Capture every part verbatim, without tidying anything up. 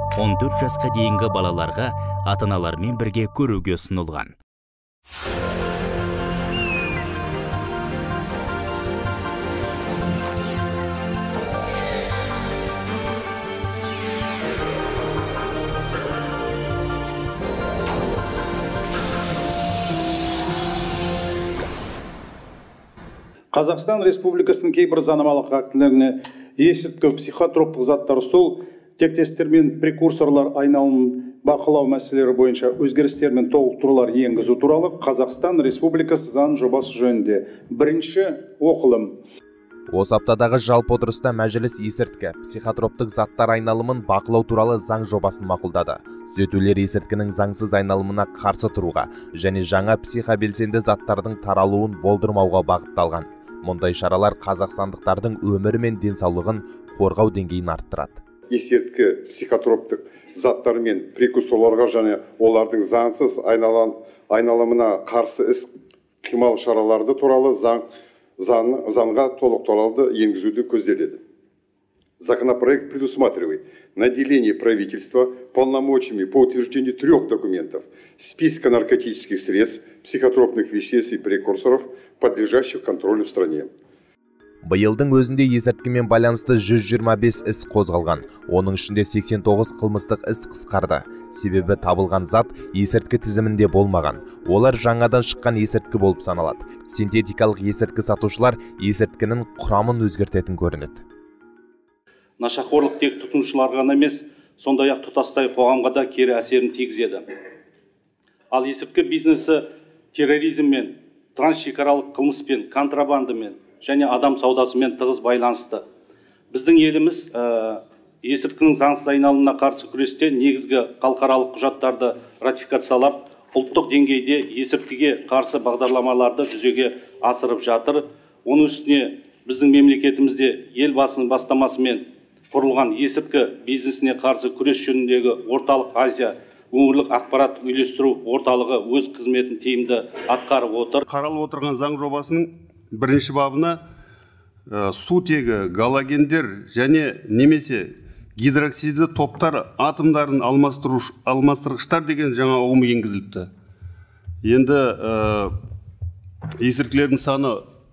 он төрт жасқа дейінгі балаларға ата-аналармен бірге көруге ұсынылған. Қазақстан Республикасының кейбір заңнамалық актілеріне есірткі психотроптық заттар ұстау, тектестер мен прекурсорлар айналымын бақылау мәселелері бойынша өзгерістер мен толықтырулар енгізу туралы Қазақстан Республикасы заң жобасы жөнінде бірінші оқылым. Осы аптадағы жалпы отырыста мәжіліс есірткі, психотроптық заттар айналымын бақылау туралы заң жобасын мақұлдады. Түзетулер есірткінің заңсыз айналымына қарсы тұруға және жаңа психобелсенді заттардың таралуын болдырмауға бағытталған. Мұндай шаралар қазақстандықтардың өмірі мен денсаулығын қорғау деңгейін арттырады. Есірткі, психотроптық заттар мен прекурсорларға және олардың заңсыз айналымына қарсы іс қимыл шараларды туралы заң заңға толықтыруларды енгізуді көзделеді. Законопроект предусматривает наделение правительства полномочиями по утверждению трех документов: списка наркотических средств, психотропных веществ и прекурсоров, подлежащих контролю в стране. Биылдың өзінде есірткімен байланысты жүз жиырма бес іс қозғалған. Оның ішінде сексен тоғыз қылмыстық іс қысқарды. Себебі табылған зат есірткі тізімінде болмаған. Олар жаңадан шыққан есірткі болып саналады. Синтетикалық есірткі сатушылар есірткінің құрамын өзгертетін көрінеді. Нашақорлық тек тұтынушыларға ғана емес, сондай-ақ тұтастай қоғамға да кері әсерін тигізеді. Ал есірткі бизнесі терроризммен, трансшекаралық қылмыспен, контрабандамен және адам саудасымен тығыз байланысты. Біздің еліміз есірткінің заңсыз айналымына қарсы күресте негізгі халықаралық құжаттарды ратификациялап, ұлттық деңгейде есірткіге қарсы бағдарламаларды жүзеге асырып жатыр. Оның үстіне біздің мемлекетімізде елбасының бастамасымен құрылған есірткі бизнесіне қарсы күрес жөніндегі орталық Азия өңірлік ақпарат үйлестіру орталығы өз қызметін тиімді атқарып отыр. Қаралып отырған заң жобасының бірінші бабына сутегі, галогендер және немесе гидроксиді топтар атомдарын алмастырғыштар деген жаңа ұғым енгізіліпті. Енді есірткілердің саны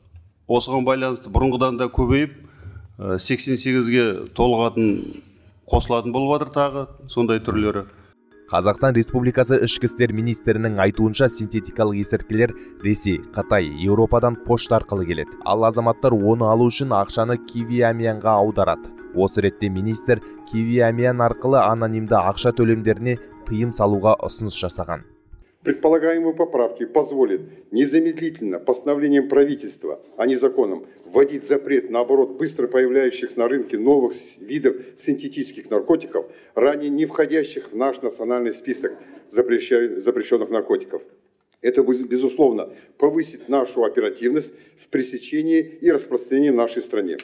осыған байланысты бұрынғыдан да көбейіп, сексен сегізге толығатын қосылатын болып жатыр тағы сондай түрлері. Қазақстан Республикасы ішкі істер министрінің айтуынша синтетикалық есірткілер Ресей, Қытай, Еуропадан пошта арқылы келеді. Ал азаматтар оны алу үшін ақшаны кивиамиянға аударады. Осы ретте министр кивиамиян арқылы анонимді ақша төлемдеріне тыйым салуға ұсыныс жасаған. Предполагаемые поправки позволят незамедлительно постановлением правительства, а не законом, вводить запрет на оборот быстро появляющихся на рынке новых видов синтетических наркотиков, ранее не входящих в наш национальный список запрещенных наркотиков. Это, безусловно, повысит нашу оперативность в пресечении и распространении в нашей стране.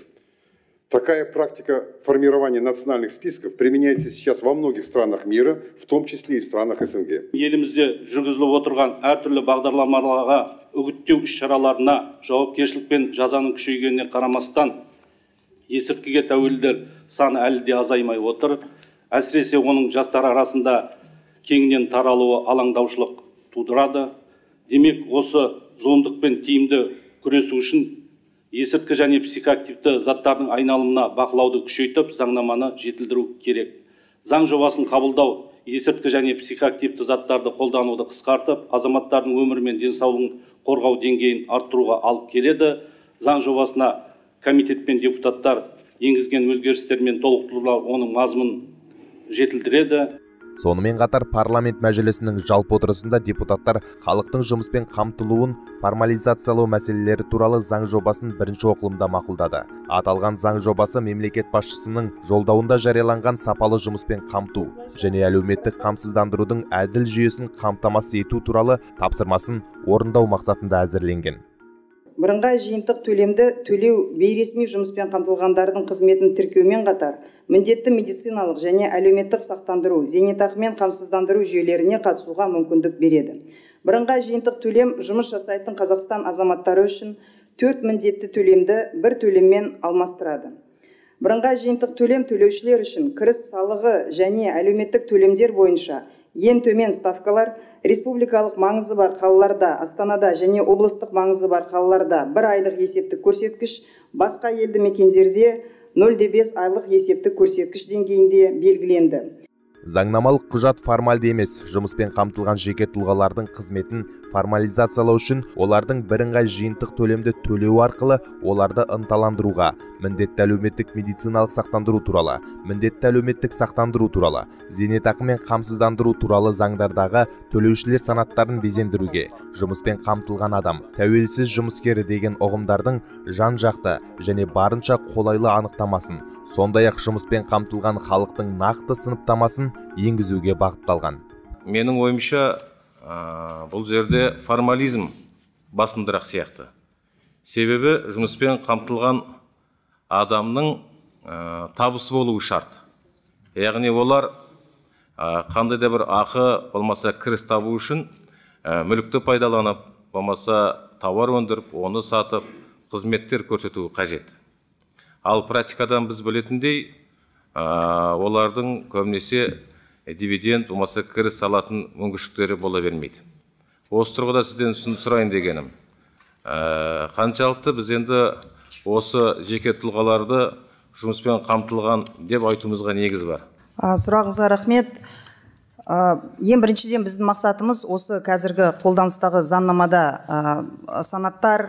Такая практика формирования национальных списков применяется сейчас во многих странах мира, в том числе и в странах СНГ. Елімізде жүргізіліп отырған әртүрлі бағдарламаларға үгіттеу іс-шараларына жауапкершілік пен жазаның күшейгеніне қарамастан есірткіге тәуелділер саны әлі де азаймай отыр. Әсіресе оның жастар арасында кеңінен таралуы алаңдаушылық тудырады. Демек, осы зұлымдықпен тиімді күресу үшін есірткі және психоактивті заттардың айналымына бақылауды күшейтіп, заңнаманы жетілдіру керек. Заң жобасын қабылдау есірткі және психоактивті заттарды қолдануды қысқартып, азаматтардың өмірі мен денсаулығын қорғау деңгейін арттыруға алып келеді. Заң жобасына комитет пен депутаттар енгізген өзгерістер мен толықтырулар оның мазмұнын жетілдіреді. Сонымен қатар парламент мәжілісінің жалпы отырысында депутаттар халықтың жұмыспен қамтылуын формализациялау мәселелері туралы заң жобасын бірінші оқылымда мақұлдады. Аталған заң жобасы мемлекет басшысының жолдауында жарияланған сапалы жұмыспен қамту және әлеуметтік қамсыздандырудың әділ жүйесін қамтамасыз ету туралы тапсырмасын орындау мақсатында әзірленген. Бірыңғай жиынтық төлемді төлеу бейресми жұмыспен қамтылғандардың қызметін тіркеумен қатар, міндетті медициналық және әлеуметтік сақтандыру, зейнетақымен қамсыздандыру жүйелеріне қатысуға мүмкіндік береді. Бірыңғай жиынтық төлем жұмыс жасайтын Қазақстан азаматтары үшін төрт міндетті төлемді бір төлеммен алмастырады. Бірыңғай жиынтық төлем төлеушілер үшін кіріс салығы және әлеуметтік төлемдер бойынша ең төмен ставкалар республикалық маңызы бар қалаларда, Астанада және облыстық маңызы бар қалаларда бір айлық есептік көрсеткіш, басқа елді мекендерде нөл де бес айлық есептік көрсеткіш деңгейінде белгіленді. Заңнамалық құжат формальды емес, жұмыспен қамтылған жеке тұлғалардың қызметін формализациялау үшін олардың бірыңғай жиынтық төлемді төлеу арқылы оларды ынталандыруға, міндетті әлеуметтік медициналық сақтандыру туралы, міндетті әлеуметтік сақтандыру туралы, зейнетақы мен қамсыздандыру туралы заңдардағы төлеушілер санаттарын безендіруге, жұмыспен қамтылған адам, тәуелсіз жұмыскері деген ұғымдардың жан-жақты және барынша қолайлы анықтамасын, сондай-ақ жұмыспен қамтылған халықтың нақты сыныптамасын енгізуге бағытталған. Менің ойымша, бұл жерде формализм басымдырақ сияқты. Себебі жұмыспен қамтылған адамның табысы болуы шарт. Яғни олар қандай да бір ақы болмаса кіріс табу үшін мүлікті пайдаланып, болмаса тауар өндіріп, оны сатып, қызметтер көрсетуі қажет. Ал практикадан біз білетіндей, олардың көбінесе дивиденд, болмаса кіріс салатын мүмкіншіліктері бола бермейді. Осы тұрғыда сізден сұрайын дегенім. Қаншалықты біз енді осы жеке тұлғаларды жұмыспен қамтылған деп айтуымызға негіз бар? Сұрағыңызға рахмет. Ең біріншіден біздің мақсатымыз осы қазіргі қолданыстағы заңнамада санаттар,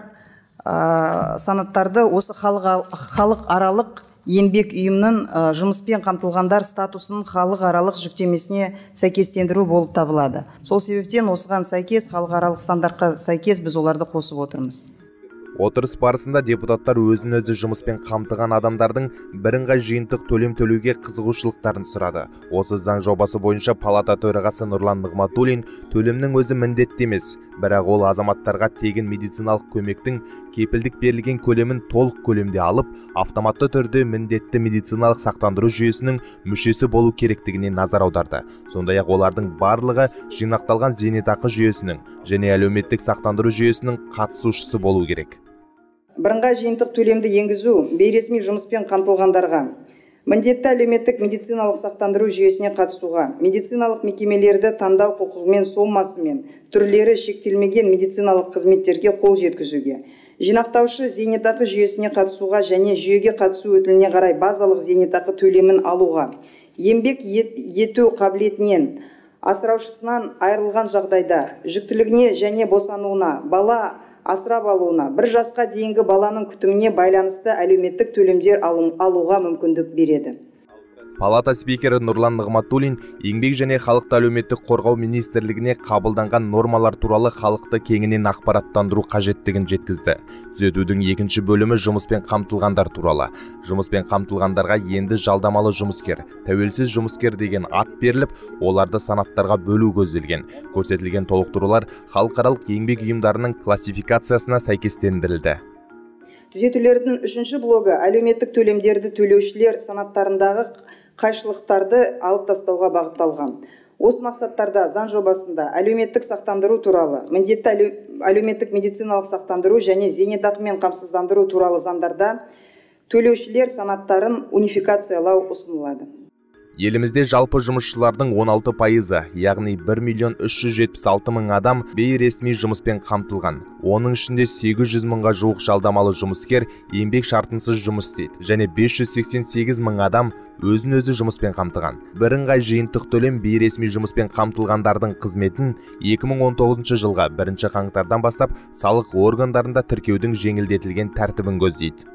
санаттарды осы халық аралық еңбек ұйымының жұмыспен қамтылғандар статусының халық аралық жүктемесіне сәйкестендіру болып табылады. Сол себептен осыған сәйкес, халық аралық стандартқа сәйкес біз оларды қосып отырмыз. Отырыс барысында депутаттар өзін-өзі жұмыспен қамтыған адамдардың бірыңғай жиынтық төлем төлеуге қызығушылықтарын сұрады. Осы заң жобасы бойынша палата төрағасы Нұрлан Нығматулин төлемнің өзі міндетті емес, бірақ ол азаматтарға тегін медициналық көмектің кепілдік берілген көлемін толық көлемде алып, автоматты түрде міндетті медициналық сақтандыру жүйесінің мүшесі болу керектігіне назар аударды. Сондай-ақ олардың барлығы жинақталған зейнетақы жүйесінің және әлеуметтік сақтандыру жүйесінің қатысушысы болу керек. Бірыңғай жиынтық төлемді енгізу бейресми жұмыспен қамтылғандарға, міндетті әлеуметтік медициналық сақтандыру жүйесіне қатысуға, медициналық мекемелерді таңдау құқығымен сомасымен түрлері шектелмеген медициналық қызметтерге қол жеткізуге, жинақтаушы зейнетақы жүйесіне қатысуға және жүйеге қатысу өтіліне қарай базалық зейнетақы төлемін алуға, еңбек ету қабілетінен асыраушысынан айырылған жағдайда жүктілігіне және босануына, бала асырап алуына, бір жасқа дейінгі баланың күтіміне байланысты әлеуметтік төлемдер алуға мүмкіндік береді. Палата спикері Нұрлан Нығматулин еңбек және халықты әлеуметтік қорғау министрлігіне қабылданған нормалар туралы халықты кеңінен ақпараттандыру қажеттігін жеткізді. Түзетудің екінші бөлімі жұмыспен қамтылғандар туралы. Жұмыспен қамтылғандарға енді жалдамалы жұмыскер, тәуелсіз жұмыскер деген ат беріліп, оларды санаттарға бөлу көзделген. Көрсетілген толықтырулар халықаралық еңбек ұйымдарының классификациясына сәйкестендірілді. Түзетулердің үшінші блогы әлеуметтік төлемдерді төлеушілер санаттарындағы қайшылықтарды алып тастауға бағытталған. Осы мақсаттарда заң жобасында әлеуметтік сақтандыру туралы, міндетті әлеуметтік медициналық сақтандыру және зейнетақы мен қамсыздандыру туралы заңдарда төлеушілер санаттарын унификациялау ұсынылады. Елімізде жалпы жұмысшылардың он алты пайызы, яғни бір миллион үш жүз жетпіс алты мың адам бейресми жұмыспен қамтылған. Оның ішінде сегіз жүз мыңға жуық жалдамалы жұмыскер еңбек шартынсыз жұмыс істейді және бес жүз сексен сегіз мың адам өзін-өзі жұмыспен қамтыған. Бірыңғай жиынтық төлем бейресми жұмыспен қамтылғандардың қызметін екі мың он тоғызыншы жылға бірінші қаңтардан бастап салық органдарында тіркеудің жеңілдетілген тәртібін көздейді.